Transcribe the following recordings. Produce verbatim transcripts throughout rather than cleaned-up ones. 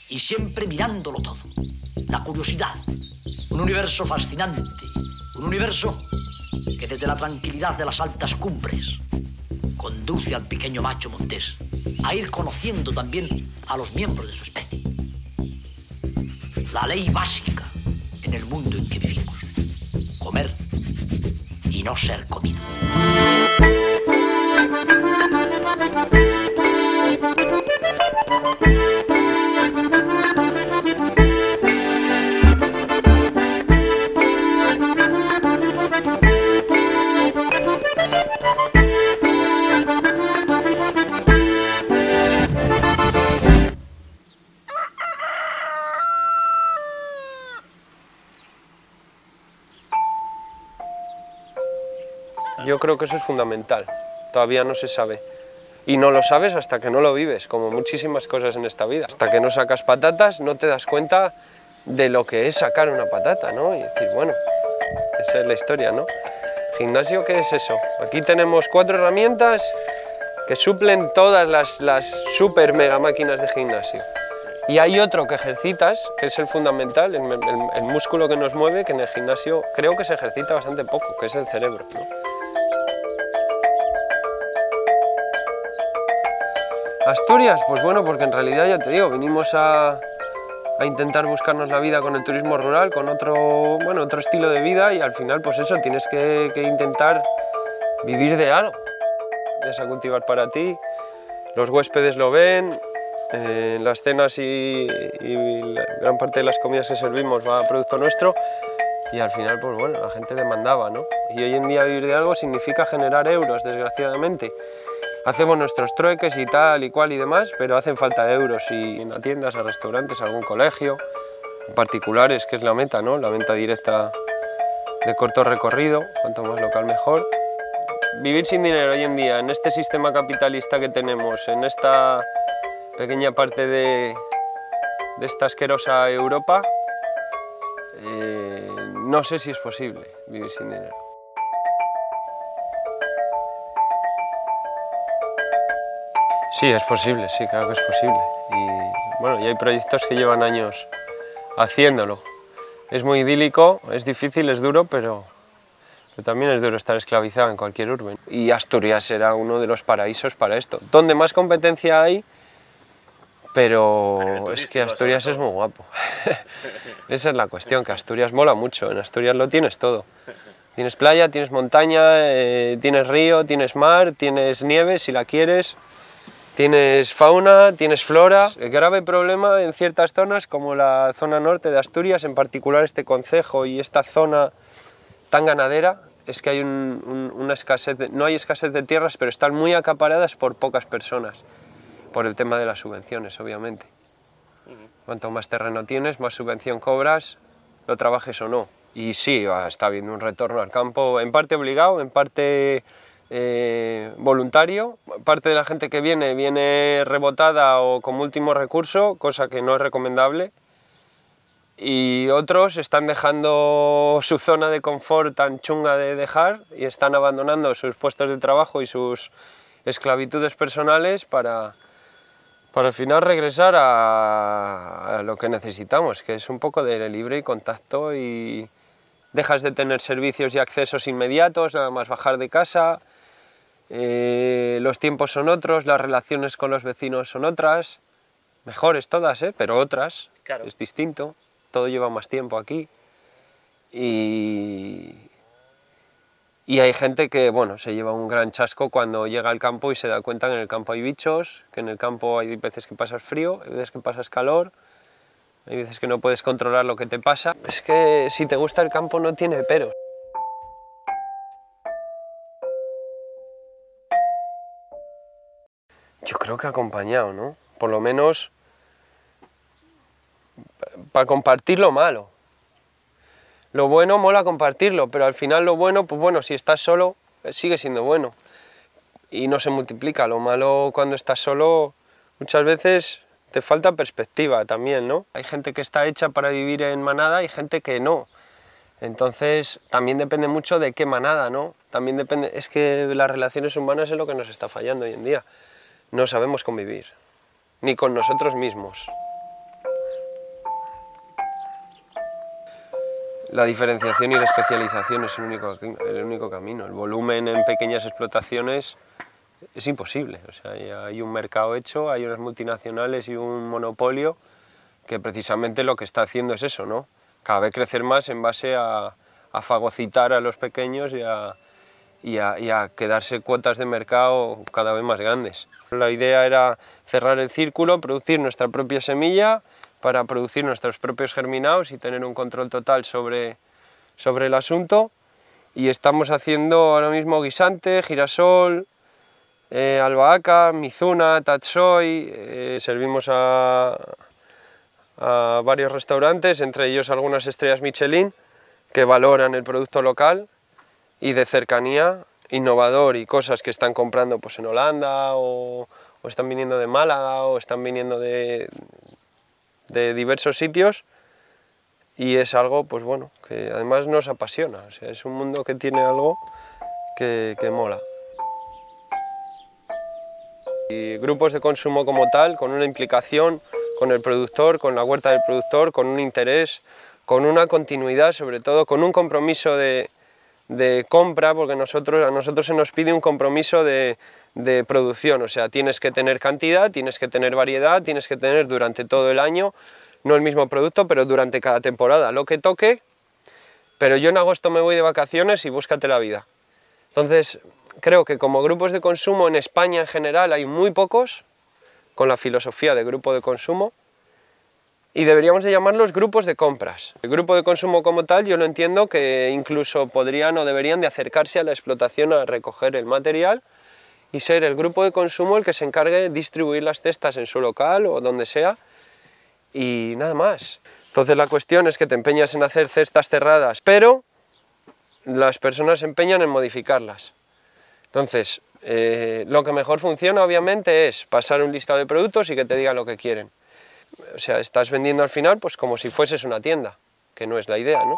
y siempre mirándolo todo. La curiosidad, un universo fascinante, un universo que desde la tranquilidad de las altas cumbres conduce al pequeño macho montés a ir conociendo también a los miembros de su especie. La ley básica en el mundo en que vivimos: comer y no ser comido. Yo creo que eso es fundamental, todavía no se sabe. Y no lo sabes hasta que no lo vives, como muchísimas cosas en esta vida. Hasta que no sacas patatas no te das cuenta de lo que es sacar una patata, ¿no? Y decir, bueno, esa es la historia, ¿no? ¿Gimnasio qué es eso? Aquí tenemos cuatro herramientas que suplen todas las, las super mega máquinas de gimnasio. Y hay otro que ejercitas, que es el fundamental, el, el, el músculo que nos mueve, que en el gimnasio creo que se ejercita bastante poco, que es el cerebro, ¿no? Asturias, pues bueno, porque en realidad ya te digo, vinimos a, a intentar buscarnos la vida con el turismo rural, con otro, bueno, otro estilo de vida, y al final pues eso, tienes que, que intentar vivir de algo. Vienes a cultivar para ti, los huéspedes lo ven, eh, las cenas y, y la gran parte de las comidas que servimos va a producto nuestro, y al final pues bueno, la gente demandaba, ¿no? Y hoy en día vivir de algo significa generar euros, desgraciadamente. Hacemos nuestros trueques y tal y cual y demás, pero hacen falta euros, y en tiendas, a restaurantes, a algún colegio, en particulares, que es la meta, ¿no? La venta directa de corto recorrido, cuanto más local mejor. Vivir sin dinero hoy en día, en este sistema capitalista que tenemos, en esta pequeña parte de, de esta asquerosa Europa, eh, no sé si es posible vivir sin dinero. Sí, es posible, sí, claro que es posible. Y bueno, y hay proyectos que llevan años haciéndolo. Es muy idílico, es difícil, es duro, pero, pero también es duro estar esclavizado en cualquier urbe. Y Asturias era uno de los paraísos para esto. Donde más competencia hay, pero es que Asturias es muy guapo. Esa es la cuestión, que Asturias mola mucho. En Asturias lo tienes todo. Tienes playa, tienes montaña, eh, tienes río, tienes mar, tienes nieve si la quieres. Tienes fauna, tienes flora. El grave problema en ciertas zonas, como la zona norte de Asturias, en particular este concejo y esta zona tan ganadera, es que hay un, un, una escasez, de, no hay escasez de tierras, pero están muy acaparadas por pocas personas, por el tema de las subvenciones, obviamente. Cuanto más terreno tienes, más subvención cobras, lo trabajes o no. Y sí, está habiendo un retorno al campo, en parte obligado, en parte Eh, voluntario. Parte de la gente que viene, viene rebotada o como último recurso, cosa que no es recomendable, y otros están dejando su zona de confort tan chunga de dejar y están abandonando sus puestos de trabajo y sus esclavitudes personales para, para al final regresar a, a lo que necesitamos, que es un poco de libre contacto, y dejas de tener servicios y accesos inmediatos, nada más bajar de casa. Eh, los tiempos son otros, las relaciones con los vecinos son otras, mejores todas, ¿eh? Pero otras, claro. Es distinto, todo lleva más tiempo aquí, y, y hay gente que bueno, se lleva un gran chasco cuando llega al campo y se da cuenta que en el campo hay bichos, que en el campo hay veces que pasas frío, hay veces que pasas calor, hay veces que no puedes controlar lo que te pasa. Es que si te gusta el campo no tiene peros. Yo creo que acompañado, ¿no? Por lo menos para compartir lo malo. Lo bueno mola compartirlo, pero al final lo bueno, pues bueno, si estás solo, sigue siendo bueno. Y no se multiplica. Lo malo cuando estás solo, muchas veces te falta perspectiva también, ¿no? Hay gente que está hecha para vivir en manada y gente que no. Entonces, también depende mucho de qué manada, ¿no? También depende, es que las relaciones humanas es lo que nos está fallando hoy en día. No sabemos convivir, ni con nosotros mismos. La diferenciación y la especialización es el único, el único camino. El volumen en pequeñas explotaciones es imposible. O sea, hay un mercado hecho, hay unas multinacionales y un monopolio que precisamente lo que está haciendo es eso, ¿no? Cada vez crecer más en base a, a fagocitar a los pequeños y a, y, a, y a quedarse cuotas de mercado cada vez más grandes. La idea era cerrar el círculo, producir nuestra propia semilla para producir nuestros propios germinados y tener un control total sobre, sobre el asunto. Y estamos haciendo ahora mismo guisante, girasol, eh, albahaca, mizuna, tatsoi, eh, servimos a, a varios restaurantes, entre ellos algunas estrellas Michelin, que valoran el producto local y de cercanía, innovador y cosas que están comprando pues, en Holanda o, o están viniendo de Málaga o están viniendo de, de diversos sitios, y es algo pues bueno, que además nos apasiona, o sea, es un mundo que tiene algo que, que mola. Y grupos de consumo como tal, con una implicación con el productor, con la huerta del productor, con un interés, con una continuidad, sobre todo con un compromiso de, de compra, porque nosotros, a nosotros se nos pide un compromiso de, de producción, o sea, tienes que tener cantidad, tienes que tener variedad, tienes que tener durante todo el año, no el mismo producto, pero durante cada temporada, lo que toque, pero yo en agosto me voy de vacaciones y búscate la vida. Entonces, creo que como grupos de consumo en España en general hay muy pocos, con la filosofía de grupo de consumo, y deberíamos de llamarlos grupos de compras. El grupo de consumo como tal yo lo entiendo que incluso podrían o deberían de acercarse a la explotación a recoger el material y ser el grupo de consumo el que se encargue de distribuir las cestas en su local o donde sea y nada más. Entonces la cuestión es que te empeñas en hacer cestas cerradas, pero las personas se empeñan en modificarlas. Entonces, eh, lo que mejor funciona obviamente es pasar un listado de productos y que te digan lo que quieren. O sea, estás vendiendo al final pues como si fueses una tienda, que no es la idea, ¿no?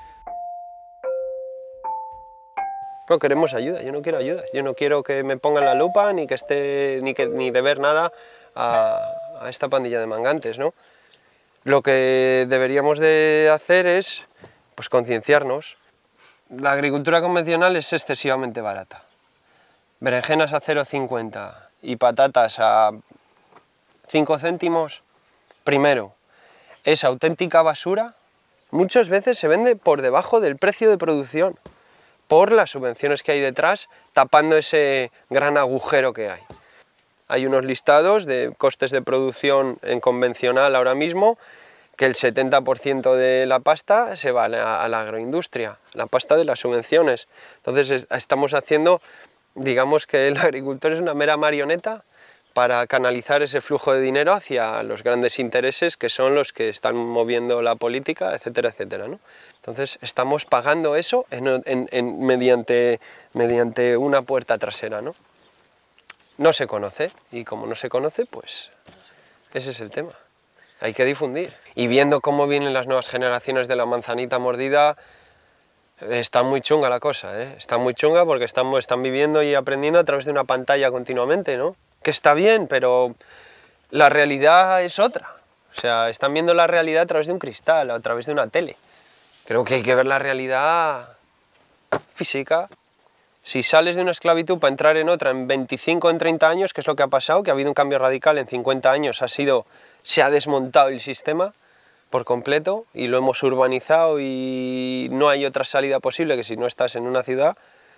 No queremos ayuda, yo no quiero ayuda, yo no quiero que me pongan la lupa ni que esté ni que ni deber nada a, a esta pandilla de mangantes, ¿no? Lo que deberíamos de hacer es pues concienciarnos. La agricultura convencional es excesivamente barata. Berenjenas a cero coma cincuenta y patatas a cinco céntimos, primero, es auténtica basura. Muchas veces se vende por debajo del precio de producción, por las subvenciones que hay detrás, tapando ese gran agujero que hay. Hay unos listados de costes de producción en convencional ahora mismo, que el setenta por ciento de la pasta se va a la, a la agroindustria, la pasta de las subvenciones. Entonces es, estamos haciendo, digamos que el agricultor es una mera marioneta para canalizar ese flujo de dinero hacia los grandes intereses que son los que están moviendo la política, etcétera, etcétera, ¿no? Entonces estamos pagando eso en, en, en, mediante, mediante una puerta trasera, ¿no? No se conoce, y como no se conoce, pues ese es el tema. Hay que difundir. Y viendo cómo vienen las nuevas generaciones de la manzanita mordida, está muy chunga la cosa, ¿eh? Está muy chunga porque están, están viviendo y aprendiendo a través de una pantalla continuamente, ¿no? Que está bien, pero la realidad es otra. O sea, están viendo la realidad a través de un cristal, a través de una tele. Creo que hay que ver la realidad física. Si sales de una esclavitud para entrar en otra en veinticinco, en treinta años, que es lo que ha pasado, que ha habido un cambio radical en cincuenta años, ha sido, se ha desmontado el sistema por completo y lo hemos urbanizado y no hay otra salida posible que si no estás en una ciudad,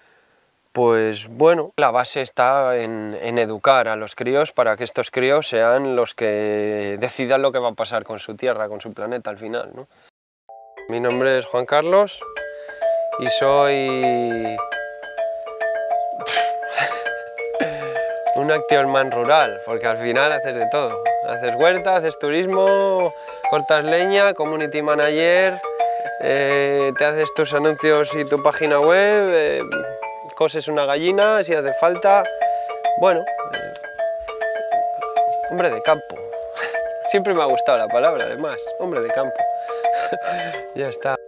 pues bueno, la base está en, en educar a los críos para que estos críos sean los que decidan lo que va a pasar con su tierra, con su planeta al final, ¿no? Mi nombre es Juan Carlos y soy un actionman rural, porque al final haces de todo. Haces huerta, haces turismo, cortas leña, community manager, eh, te haces tus anuncios y tu página web, eh, coses una gallina si hace falta. Bueno, eh, hombre de campo. Siempre me ha gustado la palabra, además, hombre de campo. Ya está.